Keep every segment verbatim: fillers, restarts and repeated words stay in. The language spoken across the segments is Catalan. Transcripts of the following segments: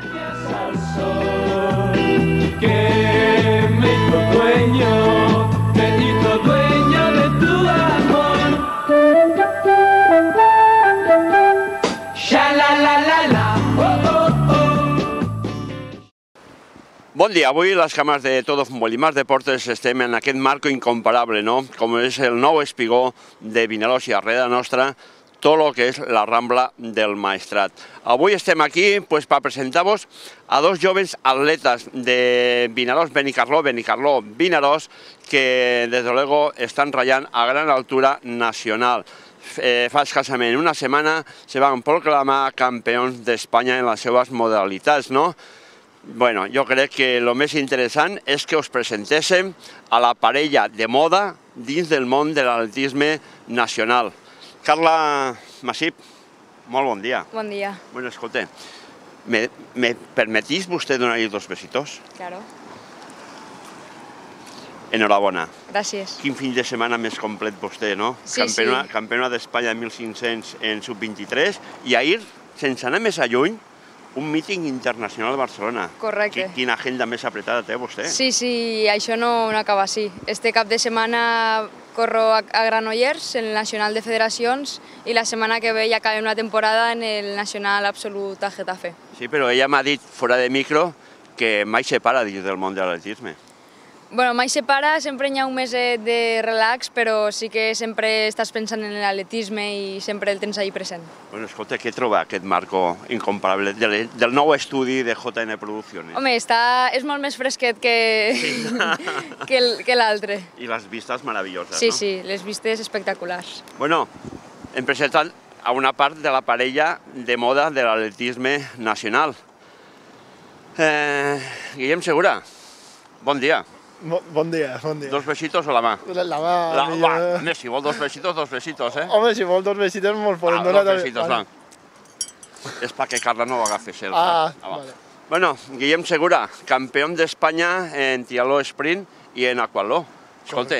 Bon dia, avui les càmeres de Todo Futbol i Más Deportes estem en aquest marco incomparable, no? Com és el nou espigó de Vinaròs i darrere nostra tot el que és la Rambla del Maestrat. Avui estem aquí pues, per presentar-vos a dos joves atletes de Vinaròs, Benicarló, Benicarló, Vinaròs, que des de luego estan ratllant a gran altura nacional. Eh, fa escassament una setmana se van proclamar campions d'Espanya en les seves modalitats, no? Bueno, jo crec que el més interessant és que us presentéssim a la parella de moda dins del món de l'atletisme nacional. Carla Masip, molt bon dia. Bon dia. Bueno, escolta, ¿me, me permetís vostè donar-hi dos besitos? Claro. Enhorabona. Gràcies. Quin fin de setmana més complet vostè, no? Sí, Campiona, sí. Campiona d'Espanya mil cinc-cents en sub vint-i-tres i ahir, sense anar més a lluny, un míting internacional a Barcelona. Correcte. Quina agenda més apretada té vostè? Sí, sí, això no, no acaba així. Este cap de setmana corro a, a Granollers, en el Nacional de Federacions, i la setmana que ve ja acabem la temporada en el Nacional Absolut a Getafe. Sí, però ella m'ha dit, fora de micro, que mai se para dins del món de l'atletisme. Bueno, mai se para, sempre hi ha un meset de relax, però sí que sempre estàs pensant en l'atletisme i sempre el tens ahí present. Bueno, escolta, què troba aquest marco incomparable del, del nou estudi de J N Producciones? Home, està, és molt més fresquet que, sí. que, que l'altre. I les vistes meravelloses, sí, no? Sí, sí, les vistes espectaculars. Bueno, hem presentat a una part de la parella de moda de l'atletisme nacional. Eh, Guillem Segura, bon dia. Bon dia, bon dia. Dos besitos o la mà? La, la mà... La, millor... va, home, si vol dos besitos, dos besitos, eh? Home, si vol dos besitos, me'ls podem ah, donar dos besitos, també. Va. És perquè Carla no ho agafi selfie. Ah, ah vale. Bueno, Guillem Segura, campeón de España en triatló sprint y en aquatló. Escolta,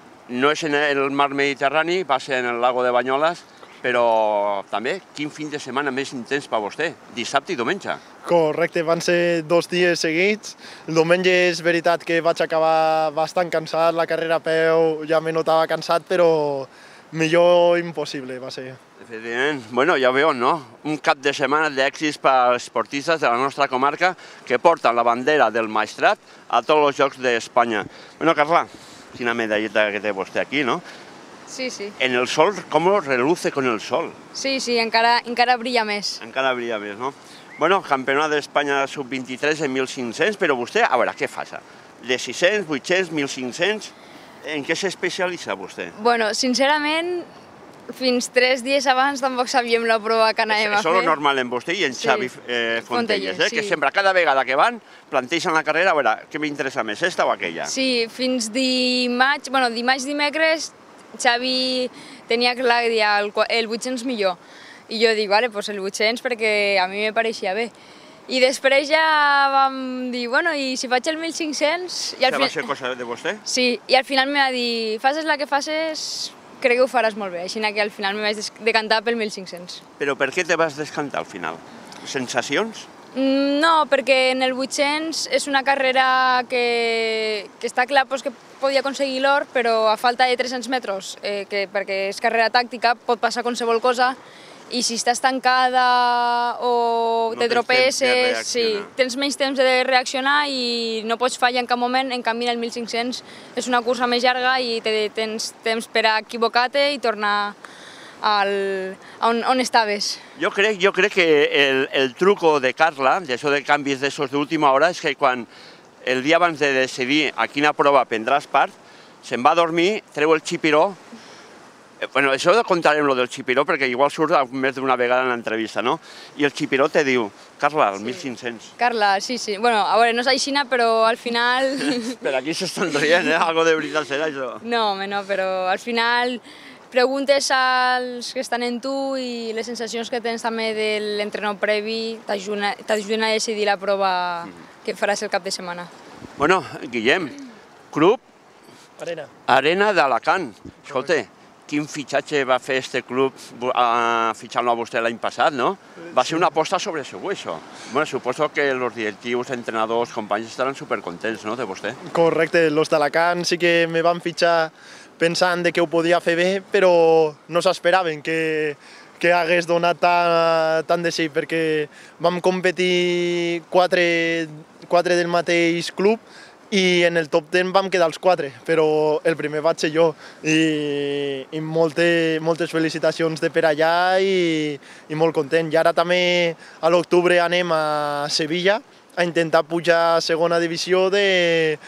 no és en el mar Mediterrani, va ser en el lago de Banyoles, però també, quin fin de setmana més intens per vostè? Dissabte i diumenge. Correcte, van ser dos dies seguits. El diumenge és veritat que vaig acabar bastant cansat, la carrera a peu ja me notava cansat, però millor impossible va ser. Efectivament. Bueno, ja ho veu, no? Un cap de setmana d'èxits per als esportistes de la nostra comarca que porten la bandera del Maestrat a tots els Jocs d'Espanya. Bueno, Carla, quina medalleta que té vostè aquí, no? Sí, sí. En el sol, ¿cómo reluce con el sol? Sí, sí, encara, encara brilla més. Encara brilla més, no? Bueno, campionat d'Espanya sub vint-i-tres en mil cinc-cents, però vostè, a veure, què fa? De sis-cents, vuit-cents, mil cinc-cents, en què s'especialitza vostè? Bueno, sincerament, fins tres dies abans tampoc sabíem la prova que anàvem a fer. Això és normal en vostè i en sí. Xavi eh, Fontelles, eh? Sí. Que sempre, cada vegada que van, planteixen la carrera, a veure, què m'interessa més, esta o aquella? Sí, fins dimarts, bueno, dimarts, dimecres, Xavi tenia clar que dia el, el vuit-cents millor. I jo dic, vale, pues el vuit-cents perquè a mi me pareixia bé. I després ja vam dir, bueno, i si faig el mil cinc-cents... Això va ser cosa de vostè? Sí, i al final me va dir, faces la que faces, crec que ho faràs molt bé. Així que al final me vaig decantar pel mil cinc-cents. Però per què te vas descantar al final? Sensacions? No, perquè en el vuit-cents és una carrera que, que està clar pues, que podia aconseguir l'or, però a falta de tres-cents metres, eh, que, perquè és carrera tàctica, pot passar qualsevol cosa, i si estàs tancada o no te tropesses, sí, tens menys temps de reaccionar i no pots fallar en cap moment. En canvi, el mil cinc-cents és una cursa més llarga i te, tens temps per a equivocar-te i tornar al, on, on estaves. Jo crec, jo crec que el, el truco de Carla, d'això de canvis d'esos d'última hora, és que quan el dia abans de decidir a quina prova prendràs part, se'n va a dormir, treu el xipiró. Bueno, això contarem lo del xipiró perquè igual surt més d'una vegada en l'entrevista, no? I el xipiró te diu, Carla, el mil cinc-cents. Carla, sí, sí. Bueno, a veure, no és aixina, però al final... Per aquí s'estan rient, eh? Algo de veritat serà això. No, home, no, però al final preguntes als que estan en tu i les sensacions que tens també de l'entrenador previ t'ajuden a decidir la prova que faràs el cap de setmana. Bueno, Guillem, Club Arena. Arena d'Alacant. Escolta, quin fitxatge va fer este club fitxant-lo a vostè l'any passat, no? Va ser una aposta sobre segur, això. Bueno, suposo que els directius, entrenadors, companys estaran supercontents, no?, de vostè. Correcte, els d'Alacant sí que me van fitxar pensant que ho podia fer bé, però no s'esperaven que, que hagués donat tant, tant de sí, perquè vam competir quatre, quatre del mateix club i en el top deu vam quedar els quatre, però el primer vaig ser jo i, i molte, moltes felicitacions de per allà i, i molt content. I ara també a l'octubre anem a Sevilla a intentar pujar a segona divisió de,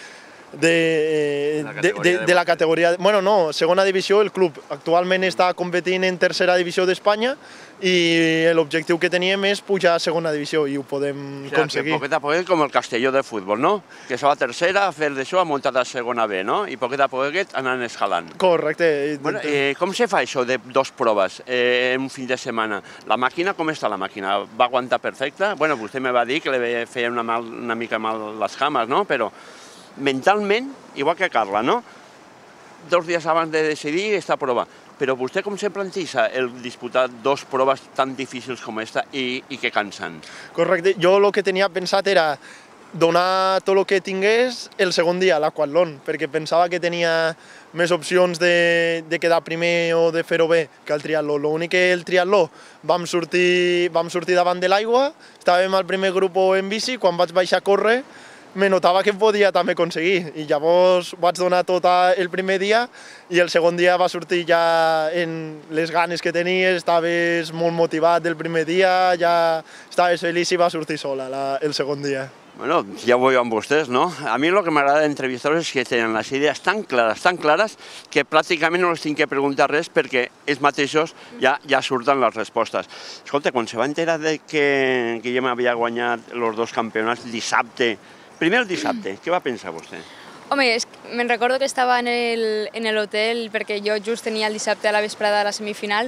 de, de, de, de la categoria... Bueno, no, segona divisió el club. Actualment està competint en tercera divisió d'Espanya i l'objectiu que teníem és pujar a segona divisió i ho podem aconseguir. Poquet a poquet com el Castelló de futbol, no? Que se va a tercera, a fer d'això, a muntar a segona B, no? I poquet a poquet anant escalant. Correcte. Bueno, eh, com se fa això de dos proves eh, en un fin de setmana? La màquina, com està la màquina? Va aguantar perfecta? Bueno, vostè me va dir que li feia una, mal, una mica mal les cames, no? Però mentalment, igual que Carla, no? Dos dies abans de decidir esta prova. Però vostè com se planteja el disputar dos proves tan difícils com esta i, i que cansen? Correcte. Jo el que tenia pensat era donar tot el que tingués el segon dia, a l'Aquatlon, perquè pensava que tenia més opcions de, de quedar primer o de fer-ho bé que el triatló. L'únic que el triatló vam sortir, vam sortir davant de l'aigua, estàvem al primer grup en bici, quan vaig baixar a córrer me notava que podia també aconseguir i llavors vaig donar tot el primer dia i el segon dia va sortir ja en les ganes que tenies, estaves molt motivat del primer dia, ja estaves feliç i va sortir sola la, el segon dia. Bueno, ja ho veieu amb vostès, no? A mi el que m'agrada d'entrevistar-los és que tenen les idees tan clares, tan clares, que pràcticament no els tinc que preguntar res perquè ells mateixos ja, ja surten les respostes. Escolta, quan se va enterar de que Guillem havia guanyat els dos campionats dissabte, primer el dissabte, què va pensar vostè? Home, me'n recordo que estava en l'hotel perquè jo just tenia el dissabte a la vesprada la semifinal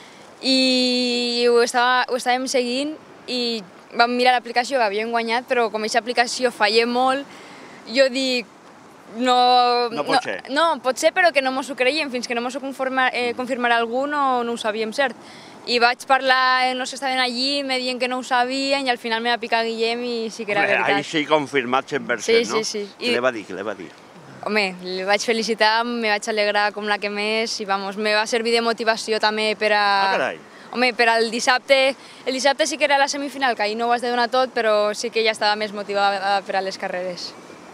i ho, estava, ho estàvem seguint i vam mirar l'aplicació, havíem guanyat, però com aquesta aplicació falla molt, jo dic, no... No pot ser. No, pot ser, però que no mos ho creiem, fins que no mos ho eh, confirmarà algú no, no ho sabíem cert. I vaig parlar amb els que estaven allí, me diuen que no ho sabien i al final me va picar Guillem i sí que era veritat. Ahí sí confirmat cent per cent, no? Sí, sí, sí. Què li va dir, què li va dir? Home, li vaig felicitar, me vaig alegrar com la que més i vamos, me va servir de motivació també per a... Ah, carai! Home, per al dissabte, el dissabte sí que era la semifinal, que ahir no ho has de donar tot, però sí que ja estava més motivada per a les carreres.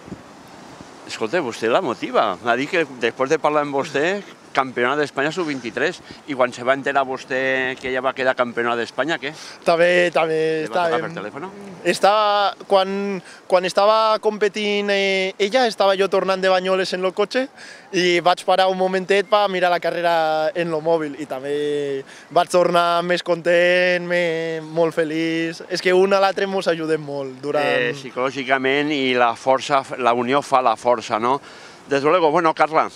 Escolta, vostè la motiva. Va dir que després de parlar amb vostè, campionat d'Espanya sub vint-i-tres, i quan se va enterar vostè que ella va quedar campionat d'Espanya, què? També, també... Li va tocar per telèfon? Estava, quan, quan estava competint eh, ella, estava jo tornant de Banyoles en el cotxe i vaig parar un momentet per mirar la carrera en el mòbil i també vaig tornar més content, me, molt feliç. És que un a l'altre ens ajudem molt durant... Eh, psicològicament i la força, la unió fa la força, no? Des de luego, bueno, Carla,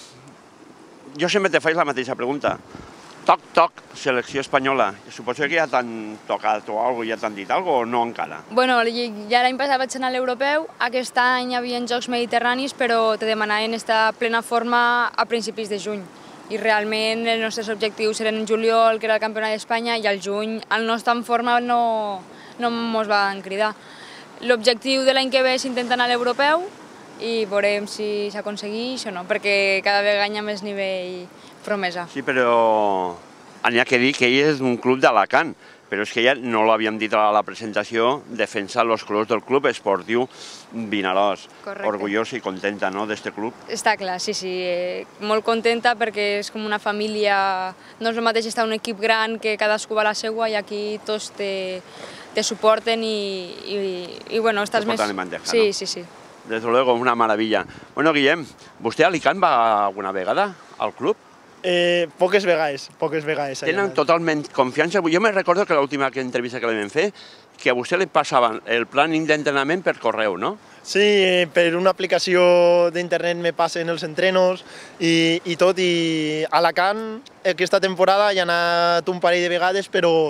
jo sempre te faig la mateixa pregunta. Toc, toc, selecció espanyola. Suposo que ja t'han tocat o alguna cosa, ja t'han dit alguna cosa o no encara? Bueno, ja l'any passat vaig anar a l'europeu, aquest any hi havia Jocs Mediterranis, però te demanaven estar a plena forma a principis de juny. I realment els nostres objectius eren en juliol, que era el campionat d'Espanya, i al juny, al no estar en forma, no, no mos van cridar. L'objectiu de l'any que ve és intentar anar a l'europeu, i veurem si s'aconsegueix o no, perquè cada vegada hi ha més nivell promesa. Sí, però n'hi ha que dir que ell és un club d'Alacant, però és que ja no l'havíem dit a la presentació, defensa els colors del club esportiu Vinaròs. Correcte. Orgullosa i contenta, no, d'este club? Està clar, sí, sí, eh, molt contenta perquè és com una família, no és el mateix estar un equip gran que cadascú va a la seua i aquí tots te, te suporten i, i, i bueno, estàs més... Te porten en bandeja, sí, no? Sí, sí. Des de luego, una maravilla. Bueno, Guillem, vostè a Alicant va alguna vegada al club? Eh, poques vegades, poques vegades. Tenen totalment confiança. Jo me recordo que l'última entrevista que li vam fer, que a vostè li passaven el plan d'entrenament per correu, no? Sí, per una aplicació d'internet me passen els entrenos i, i tot, i a Alacant aquesta temporada hi ha anat un parell de vegades, però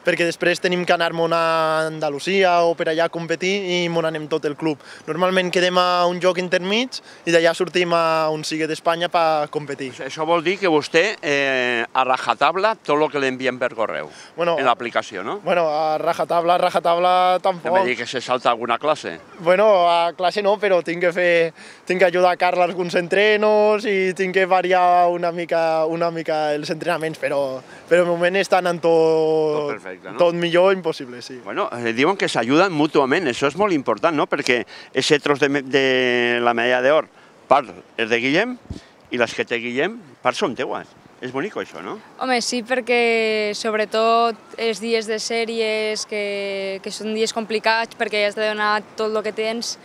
perquè després tenim que anar-me'n a Andalusia o per allà a competir i m'on anem tot el club. Normalment quedem a un joc intermig i d'allà sortim a on sigui d'Espanya per competir. Això vol dir que vostè eh, a rajatabla tot el que li envien per correu, bueno, en l'aplicació, no? Bueno, a rajatabla, a rajatabla tampoc. No me digui que se salta alguna classe. Bueno, a classe no, però tinc que fer, tinc que ajudar a Carla alguns entrenos i tinc que variar una mica, una mica els entrenaments, però, però de moment estan en tot, tot, perfecte, no? Tot millor impossible, sí. Bueno, eh, diuen que s'ajuden mútuament, això és molt important, no? Perquè aquest tros de, de la medalla d'or, part és de Guillem, i les que té Guillem, part són teues. És bonic això, no? Home, sí, perquè sobretot els dies de sèries, que, que són dies complicats perquè has de donar tot el que tens,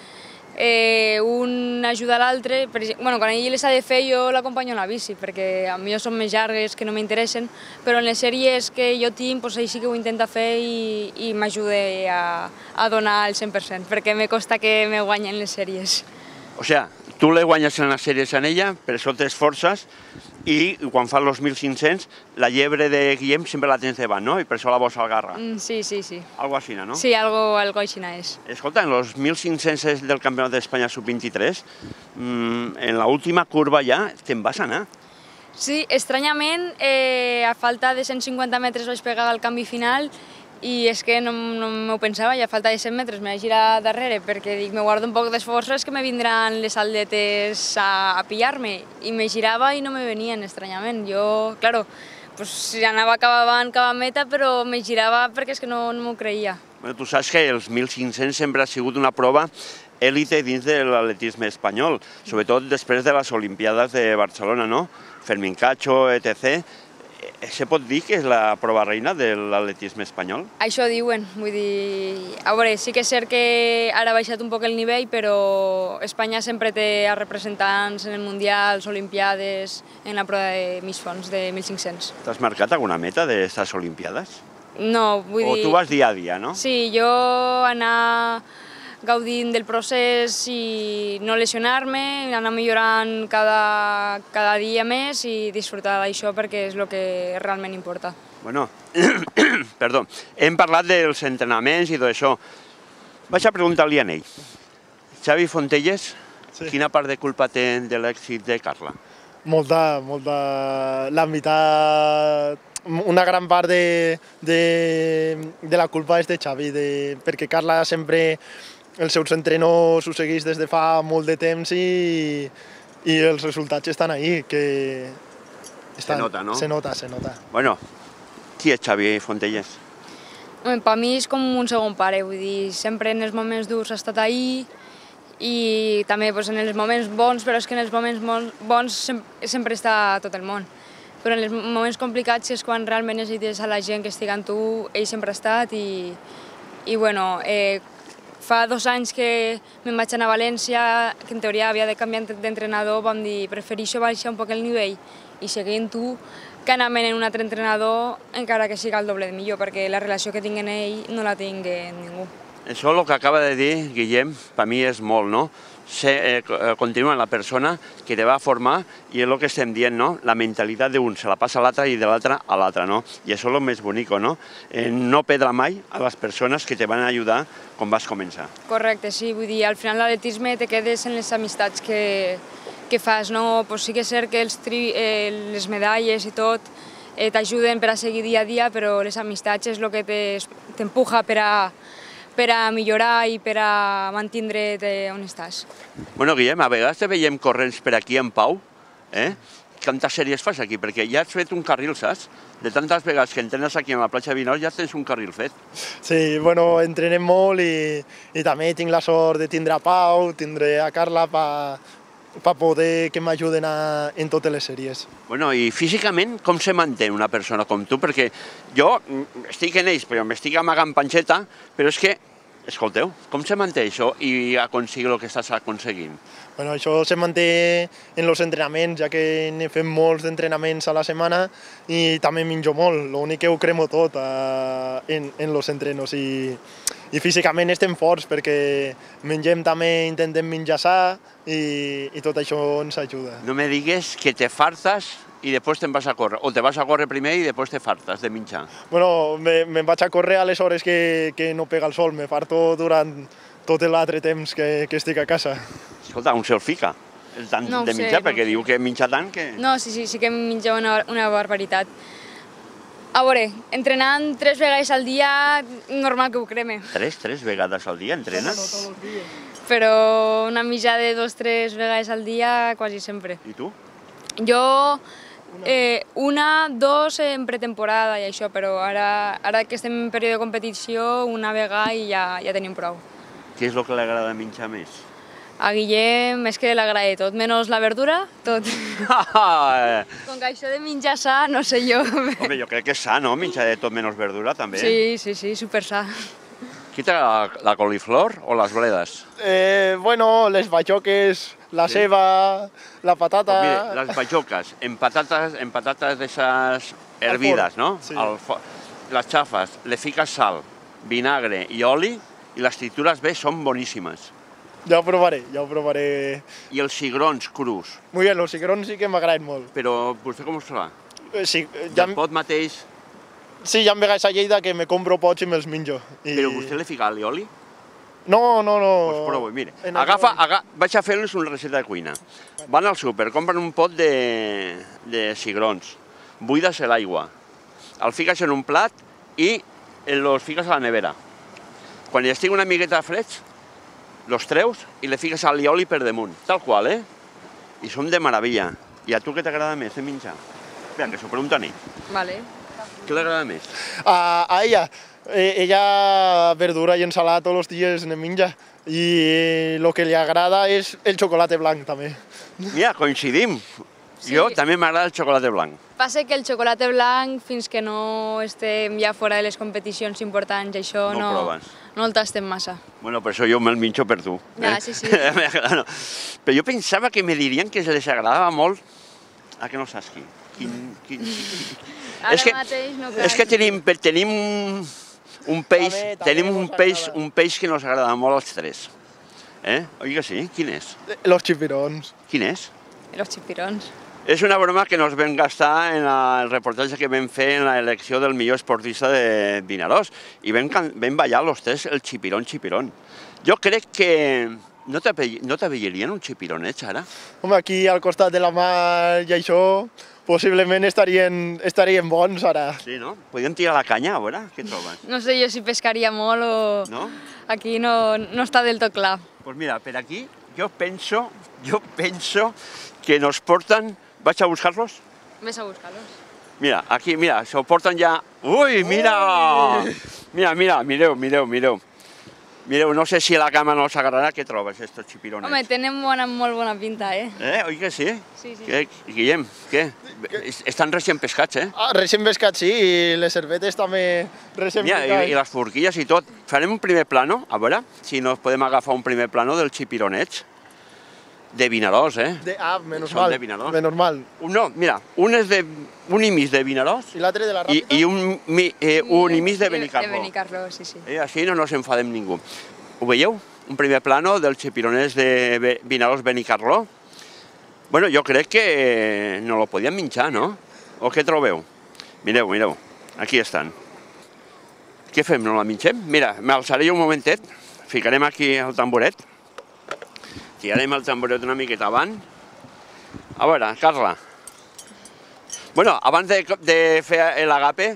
eh, un ajuda l'altre. Bueno, quan ell les ha de fer jo l'acompanyo a la bici, perquè a mi són més llargues que no m'interessen, però en les sèries que jo tinc, doncs, ell sí que ho intenta fer i, i m'ajuda a, a donar el cent per cent, perquè me costa que me guanyen les sèries. O sea, tu le guanyes en les sèries en ella, per això t'esforces, i quan fas els mil cinc-cents, la llebre de Guillem sempre la tens davant, no? I per això la vols al garra. Mm, sí, sí, sí. Algo així, no? Sí, algo, algo així és. Escolta, en los mil cinc-cents del Campionat d'Espanya sub vint-i-tres, mmm, en l'última curva ja te'n vas anar. Sí, estranyament, eh, a falta de cent cinquanta metres vaig pegar al canvi final i és que no, no m'ho pensava, ja a falta de cent metres me vaig girar darrere perquè dic, me guardo un poc d'esforços que me vindran les atletes a, a pillar-me, i me girava i no me venien, estranyament. Jo, claro, pues, anava cap avant, cap a meta, però me girava perquè és que no, no m'ho creia. Bueno, tu saps que els mil cinc-cents sempre ha sigut una prova élite dins de l'atletisme espanyol, sobretot després de les Olimpiades de Barcelona, no? Fermín Cacho, etcètera. Se pot dir que és la prova reina de l'atletisme espanyol? Això diuen, vull dir... A veure, sí que és cert que ara ha baixat un poc el nivell, però Espanya sempre té representants en el Mundial, Olimpiades, en la prova de mig fons, de mil cinc-cents. T'has marcat alguna meta d'aquestes Olimpiades? No, vull dir... O tu vas dia a dia, no? Sí, jo anar gaudint del procés i no lesionar-me, anar millorant cada, cada dia més i disfrutar d'això perquè és el que realment importa. Bueno, perdó, hem parlat dels entrenaments i tot això. Vaig a preguntar-li a ell. Xavi Fontelles, sí. Quina part de culpa té de l'èxit de Carla? Molta, molta. La meitat... Una gran part de, de, de la culpa és de Xavi, de, perquè Carla sempre els seus entrenos ho segueix des de fa molt de temps i, i els resultats estan ahí, que... Se Estan, nota, no? Se nota, se nota. Bueno, qui és Xavi Fontelles? Per mi és com un segon pare, vull dir, sempre en els moments durs ha estat ahí i també pues, en els moments bons, però és que en els moments bons sempre, sempre està tot el món. Però en els moments complicats és quan realment necessites a la gent que estigui amb tu, ell sempre ha estat i, i bueno, eh, fa dos anys que me'n vaig anar a València, que en teoria havia de canviar d'entrenador, vam dir, prefereixo baixar un poc el nivell i seguir amb tu que anar-me'n en un altre entrenador, encara que siga el doble de millor, perquè la relació que tinc amb ell no la tinc amb ningú. Això, el que acaba de dir Guillem, per mi és molt, no? Se, eh, continua la persona que te va formar i és el que estem dient, no? La mentalitat d'un se la passa a l'altre i de l'altre a l'altre, no? I això és el més bonic, no? Eh, no perdre mai a les persones que te van ajudar quan vas començar. Correcte, sí, vull dir, al final l'atletisme te quedes en les amistats que, que fas, no? Pues sí que és cert que els tri, eh, les medalles i tot eh, t'ajuden per a seguir dia a dia, però les amistats és el que t'empuja per a per a millorar i per a mantindre't on estàs. Bueno, Guillem, a vegades te veiem corrents per aquí en Pau, eh? Quantes sèries fas aquí? Perquè ja has fet un carril, saps? De tantes vegades que entrenes aquí a la platja de Vinós ja tens un carril fet. Sí, bueno, entrenem molt i, i també tinc la sort de tindre a Pau, tindré a Carla per pa poder que m'ajuden en totes les sèries. Bueno, i físicament com se manté una persona com tu? Perquè jo estic en ells, però m'estic amagant panxeta, però és que escolteu, com se manté això i aconseguir el que estàs aconseguint? Bueno, això se manté en els entrenaments, ja que ne fem molts entrenaments a la setmana i també menjo molt, l'únic que ho cremo tot eh, en, en els entrenos i, i físicament estem forts perquè mengem també, intentem menjar sa i, i tot això ens ajuda. No me digues que te fartes i després te'n vas a córrer, o te vas a córrer primer i després te fartes de menjar. Bueno, me, me'n vaig a córrer a les hores que, que no pega el sol, me farto durant tot l'altre temps que, que estic a casa. Escolta, on se'l fica? El tant No ho de sé, menjar, no perquè ho diu que menja tant que... No, sí, sí, sí que menja una, una barbaritat. A veure, entrenant tres vegades al dia, normal que ho creme. Tres, tres vegades al dia entrenes? Però una mitja de dos, tres vegades al dia, quasi sempre. I tu? Jo, eh, una, dos en pretemporada i això, però ara, ara que estem en període de competició, una vegada i ja, ja tenim prou. Què és el que li agrada menjar més? A Guillem és que l'agrada tot, menys la verdura, tot. Com que això de menjar sa, no sé jo. Home, jo crec que és sa, no? Menjar de tot menys verdura, també. Sí, sí, sí, super sa. Qui t'agrada, la, la coliflor o les bledes? Eh, bueno, les bajoques, la Sí. ceba, la patata... Pues mire, les bajoques, en patates, en patates d'esas hervides, no? Sí. Al fo- les xafes, le fiques sal, vinagre i oli i les tritures bé són boníssimes. Ja ho provaré, ja ho provaré. I els cigrons crus. Muy bien, los cigrons sí que m'agraden molt. Però vostè com us fa? Eh, Sí, Ja ja, el pot mateix, sí, hi ha vegades a Lleida que me compro pots i me'ls menjo. I... però vostè li fica oli? No, no, no. Doncs prova, mire. En el Agafa, oli. aga... Vaig a fer-los una recepta de cuina. Van al súper, compren un pot de, de cigrons, buides l'aigua, el fiques en un plat i els fiques a la nevera. Quan ja estigui una miqueta freds, los treus i li fiques allioli per damunt, tal qual, eh? I són de meravella. I a tu què t'agrada més de menjar? Espera, que s'ho pregunta a mi. Vale. Què t'agrada més? A, a ella, eh, ella verdura i ensalada tots els dies ne menja. I el que li agrada és el xocolate blanc, també. Mira, coincidim. Sí. Jo també m'agrada el xocolate blanc. Passa que el xocolate blanc, fins que no estem ja fora de les competicions importants, això No no, el proves. no el tastem massa. Bueno, per això jo me'l menjo per tu. Ja, eh? sí, sí. No. Però jo pensava que me dirien que les agradava molt... Ah, que no saps qui? Quin, quin... Ara és que, mateix no és que cal. tenim, tenim un, un peix, També, també tenim un mos peix, agrada. un peix que nos agrada molt als tres. Eh? Oi que sí? Quin és? Los chipirons. Quin és? Los xipirons. És una broma que nos vam gastar en el reportatge que vam fer en l'elecció del millor esportista de Vinaròs i vam, can- vam ballar los tres el xipirón, xipirón. Jo crec que no t'ape- no t'aveierien un xipironet, ara? Home, aquí al costat de la mar i això, possiblement estarien, estarien bons ara. Sí, no? Podríem tirar la canya, a veure, què trobes? No sé jo si pescaria molt o... No? Aquí no, no està del tot clar. Doncs pues mira, per aquí jo penso, jo penso que nos porten... Vaig a buscar-los? Ves a buscar-los. Mira, aquí, mira, s'ho porten ja... Ui, mira! Mira, mira, mireu, mireu, mireu. Mireu, no sé si a la cama no els agarrarà. Què trobes, estos xipironets? Home, tenen bona, molt bona pinta, eh? Eh, oi que sí? Sí, sí. Què, Guillem, què? Estan recient pescats, eh? Ah, recent pescat sí, i les cervetes també recent Mira, i, i pescats. les forquilles i tot. Farem un primer plano, a veure si nos podem agafar un primer plano dels xipironets de Vinaròs, eh? De, ah, menys Són mal, de Vinaròs. menys mal. Un, no, mira, un és de un i mig de Vinaròs I l'altre de la i, Ràpita? i un, mi, eh, un i mig de De Benicarló. Benicarló, sí, sí. Eh, així no nos enfadem ningú. Ho veieu? Un primer plano dels xipironets de Be- Vinaròs Benicarló. Bueno, jo crec que no lo podíem menjar, no? O què trobeu? Mireu, mireu, aquí estan. Què fem, no la mengem? Mira, m'alçaré un momentet, ficarem aquí el tamboret, tirarem el tamboret una miqueta avant. A veure, Carla. Bueno, abans de, de fer l'agape,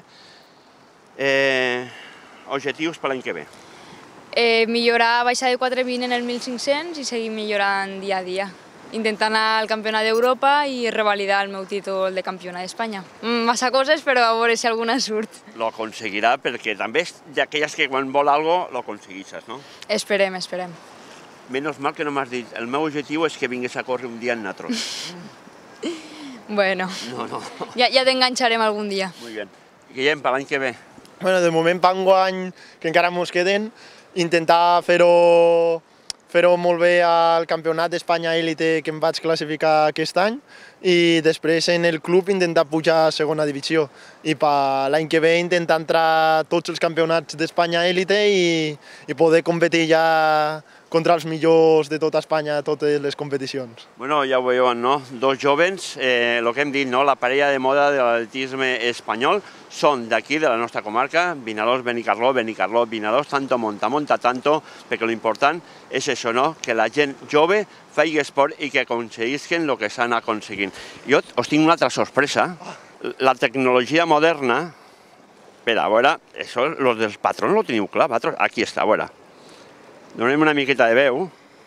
eh, objectius per l'any que ve. Eh, millorar, baixar de quatre vint en el mil cinc-cents i seguir millorant dia a dia. Intentar anar al campionat d'Europa i revalidar el meu títol de campionat d'Espanya. Mm, massa coses, però a veure si alguna surt. Lo aconseguirà perquè també és d'aquelles que quan vol algo lo aconseguixes, no? Esperem, esperem. Menos mal que no m'has dit, el meu objectiu és que vingués a córrer un dia en natros. Bueno, No, no, ja, ja t'enganxarem algun dia. muy bien. Guillem, per l'any que ve. Bueno, de moment, per enguany, que encara mos queden, intentar fer-ho fer-ho molt bé al Campionat d'Espanya Élite que em vaig classificar aquest any i després en el club intentar pujar a segona divisió i per l'any que ve intentar entrar a tots els campionats d'Espanya Élite i, i poder competir ja contra els millors de tota Espanya a totes les competicions. Bueno, ja ho veuen, no? Dos jóvens, eh, el que hem dit, no? La parella de moda de l'atletisme espanyol són d'aquí, de la nostra comarca, Vinaròs, Benicarló, Benicarló, Vinaròs, tanto monta, monta tanto, perquè l'important és això, no? Que la gent jove faci esport i que aconseguisquen el que estan aconseguint. Jo us tinc una altra sorpresa. La tecnologia moderna, espera, a veure, això, els dels patrons ho teniu clar, patrons? Aquí està, a veure. Donem una miqueta de veu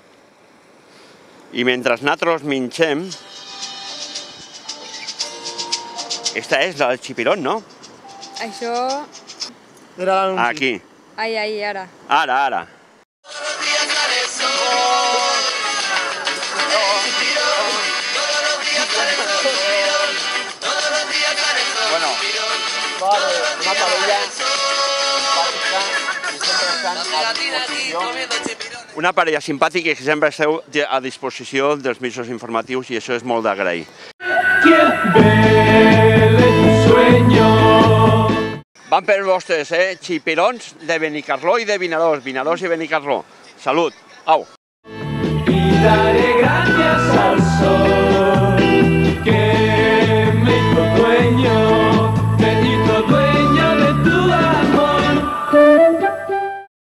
i mentre nosaltres mengem, esta és la del xipirón, no? Això... Era l'anunci. Aquí. Ai, ai, ara. Ara, ara. Bueno, una parella simpàtica i sempre estan a disposició. Una parella simpàtica que sempre esteu a disposició dels mitjans informatius i això és molt d'agrair. Van per vostres, eh? Xipirons de Benicarló i de Vinaròs. Vinaròs i Benicarló. Salut. Au. Y daré gracias al sol.